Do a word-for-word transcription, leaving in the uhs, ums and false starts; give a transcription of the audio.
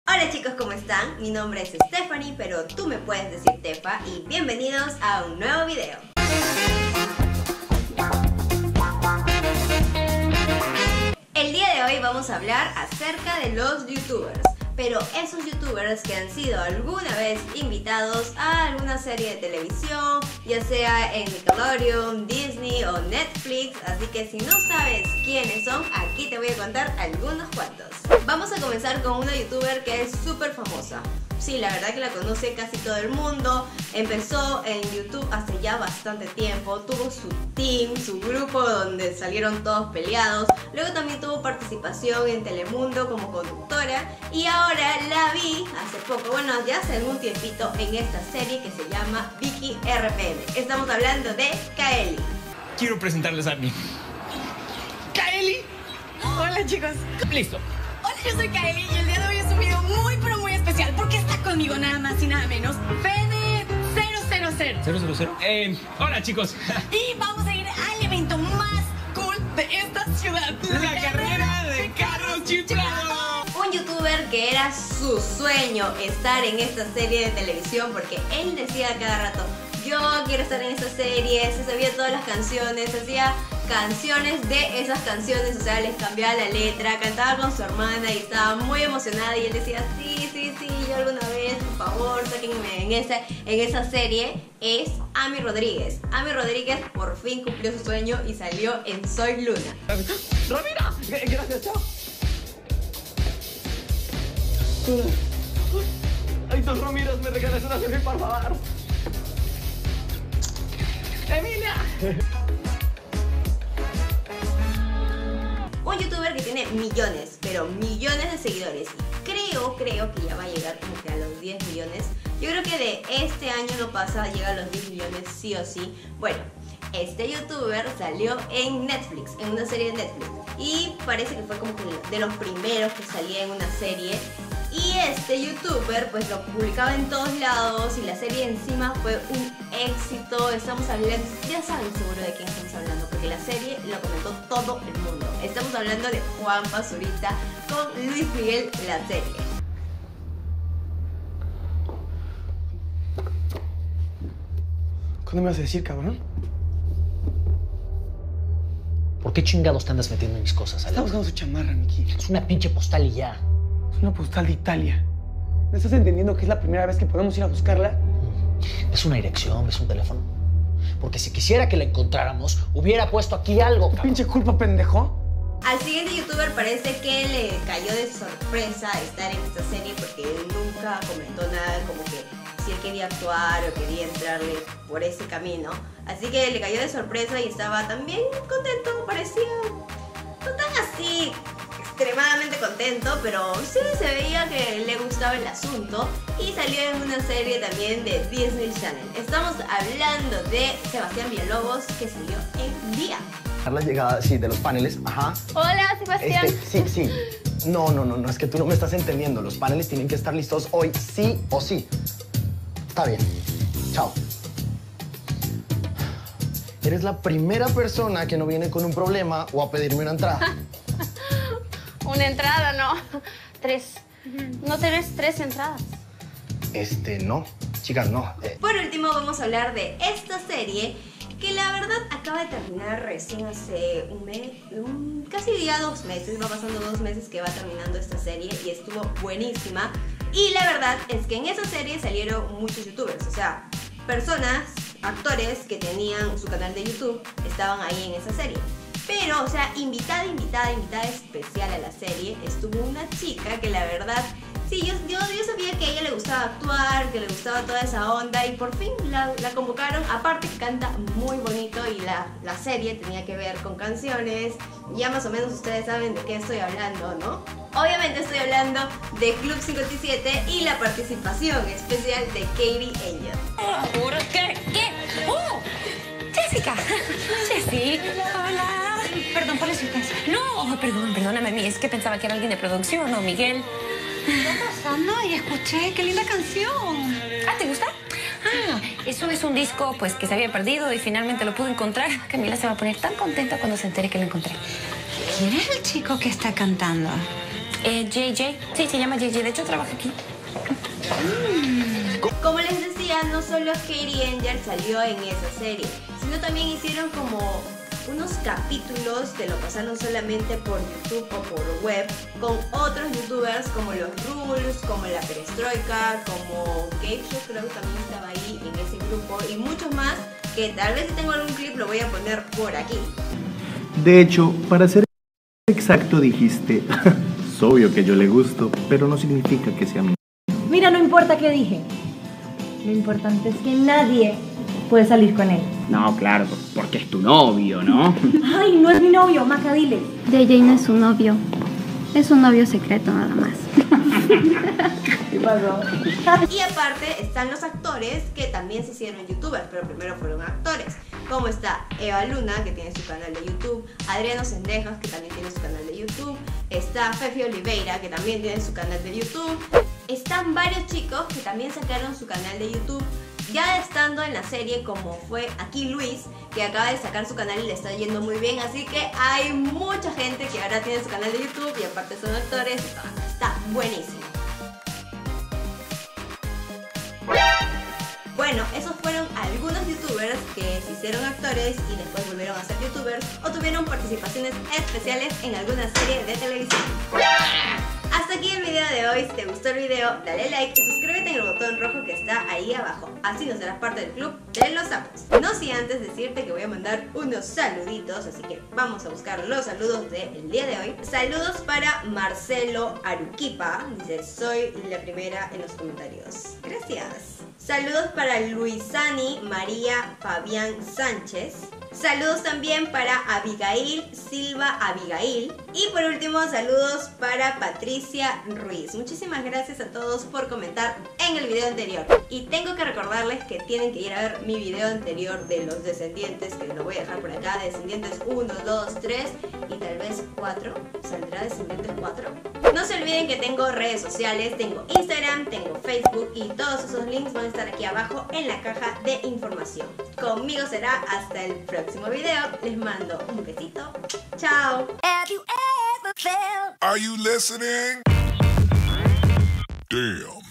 Hola chicos, ¿cómo están? Mi nombre es Stephanie, pero tú me puedes decir Tefa, y bienvenidos a un nuevo video. El día de hoy vamos a hablar acerca de los youtubers, pero esos youtubers que han sido alguna vez invitados a alguna serie de televisión, ya sea en Nickelodeon, Disney o Netflix, así que si no sabes quiénes son, aquí te voy a contar algunos cuantos. Vamos a comenzar con una youtuber que es súper famosa. Sí, la verdad que la conoce casi todo el mundo. Empezó en YouTube hace ya bastante tiempo. Tuvo su team, su grupo donde salieron todos peleados. Luego también tuvo participación en Telemundo como conductora. Y ahora la vi hace poco, bueno, ya hace algún tiempito, en esta serie que se llama Vicky R P M. Estamos hablando de Kaeli. Quiero presentarles a mí. ¡Kaeli! Hola chicos. Listo. Hola, yo soy Kaeli y el día de hoy es un video muy pero muy especial porque está conmigo nada más y nada menos Fede cero cero cero. ¿cero cero cero? Eh, hola chicos. Y vamos a ir al evento más cool de esta ciudad. La carrera de carros chiflados. Un youtuber que era su sueño estar en esta serie de televisión, porque él decía cada rato: yo quiero estar en esta serie. Se sabía todas las canciones, hacía canciones de esas canciones, o sea, les cambiaba la letra, cantaba con su hermana y estaba muy emocionada, y él decía: sí, sí, sí, yo alguna vez, por favor, sáquenme en esa, en esa serie. Es Ami Rodríguez. Ami Rodríguez por fin cumplió su sueño y salió en Soy Luna. ¡Ramira! Gracias, chao. Ay, dos Ramiras, me regalas una selfie, por favor. ¡Emilia! Un youtuber que tiene millones, pero millones de seguidores. Y creo, creo que ya va a llegar como que a los diez millones. Yo creo que de este año no pasa, llega a los diez millones sí o sí. Bueno, este youtuber salió en Netflix, en una serie de Netflix. Y parece que fue como que de los primeros que salía en una serie. Y este youtuber pues lo publicaba en todos lados y la serie encima fue un éxito. Estamos hablando, ya saben seguro de quién estamos hablando, porque la serie lo comentó todo el mundo. Estamos hablando de Juan Pazurita con Luis Miguel, la serie. ¿Cuándo me vas a decir, cabrón? ¿Por qué chingados te andas metiendo en mis cosas, Ale? Está buscando su chamarra, Miki. Es una pinche postal y ya. Es una postal de Italia. ¿No estás entendiendo que es la primera vez que podemos ir a buscarla? Es una dirección, es un teléfono. Porque si quisiera que la encontráramos, hubiera puesto aquí algo, ¿Qué cabrón. pinche culpa, pendejo? Al siguiente youtuber parece que le cayó de sorpresa estar en esta serie, porque él nunca comentó nada como que si él quería actuar o quería entrarle por ese camino. Así que le cayó de sorpresa y estaba también contento, parecía no tan así extremadamente contento, pero sí se veía que le gustaba el asunto, y salió en una serie también de Disney Channel. Estamos hablando de Sebastián Villalobos, que salió en Día. La llegada, sí, de los paneles, ajá. Hola, Sebastián. Este, sí, sí. No, no, no, no, es que tú no me estás entendiendo. Los paneles tienen que estar listos hoy, sí o sí. Está bien. Chao. Eres la primera persona que no viene con un problema o a pedirme una entrada. Una entrada, no. Tres. No tenés tres entradas. Este, no. Chicas, no. Eh, Por último, vamos a hablar de esta serie que la verdad acaba de terminar recién hace un mes, un, casi ya dos meses, va pasando dos meses que va terminando esta serie, y estuvo buenísima. Y la verdad es que en esa serie salieron muchos youtubers, o sea, personas, actores que tenían su canal de YouTube, estaban ahí en esa serie. Pero, o sea, invitada, invitada, invitada especial a la serie, estuvo una chica que la verdad, sí, yo, yo, yo sabía que a ella le gustaba actuar, que le gustaba toda esa onda, y por fin la, la convocaron. Aparte que canta muy bonito, y la, la serie tenía que ver con canciones. Ya más o menos ustedes saben de qué estoy hablando, ¿no? Obviamente estoy hablando de Club cincuenta y siete y la participación especial de Katie Angel. ¿Por qué? ¿Qué? ¡Oh! Jessica. Jessy. Hola. Perdón por la asistencia. No, perdón, perdóname a mí. Es que pensaba que era alguien de producción o Miguel. ¿Qué está pasando? Y escuché, qué linda canción. Ah, ¿te gusta? Ah, eso es un disco pues que se había perdido y finalmente lo pude encontrar. Camila se va a poner tan contenta cuando se entere que lo encontré. ¿Quién es el chico que está cantando? Eh, J J. Sí, se llama J J. De hecho, trabaja aquí. Como les decía, no solo Katie Anger salió en esa serie, sino también hicieron como unos capítulos que lo pasaron solamente por YouTube o por web con otros youtubers como los Rules, como la Perestroika, como Gabe Show, creo que también estaba ahí en ese grupo, y muchos más que tal vez si tengo algún clip lo voy a poner por aquí. De hecho, para ser exacto dijiste, es obvio que yo le gusto, pero no significa que sea mi. Mira, no importa qué dije. Lo importante es que nadie puede salir con él. No, claro, porque es tu novio, ¿no? Ay, no es mi novio, Maca, dile. J J no es su novio. Es un novio secreto nada más. ¿Qué pasó? Y aparte están los actores que también se hicieron youtubers, pero primero fueron actores. Como está Eva Luna, que tiene su canal de YouTube, Adriano Sendejas, que también tiene su canal de YouTube, está Fefi Oliveira, que también tiene su canal de YouTube. Están varios chicos que también sacaron su canal de YouTube, ya estando en la serie, como fue aquí Luis, que acaba de sacar su canal y le está yendo muy bien, así que hay mucha gente que ahora tiene su canal de YouTube y aparte son actores, está buenísimo. Bueno, esos fueron algunos youtubers que se hicieron actores y después volvieron a ser youtubers o tuvieron participaciones especiales en alguna serie de televisión. Hasta aquí el video de hoy. Si te gustó el video, dale like y suscríbete en el botón rojo que está ahí abajo. Así no serás parte del club de los sapos. No sin antes decirte que voy a mandar unos saluditos, así que vamos a buscar los saludos del día de hoy. Saludos para Marcelo Aruquipa. Dice, soy la primera en los comentarios. Gracias. Saludos para Luisani María Fabián Sánchez. Saludos también para Abigail Silva Abigail. Y por último, saludos para Patricia Ruiz. Muchísimas gracias a todos por comentar en el video anterior. Y tengo que recordarles que tienen que ir a ver mi video anterior de los descendientes, que lo voy a dejar por acá. Descendientes uno, dos, tres y tal vez cuatro. ¿Saldrá Descendientes cuatro? No se olviden que tengo redes sociales. Tengo Instagram, tengo Facebook y todos esos links van a estar aquí abajo en la caja de información. Conmigo será hasta el próximo video. Les mando un besito. Chao. Are you listening? Damn.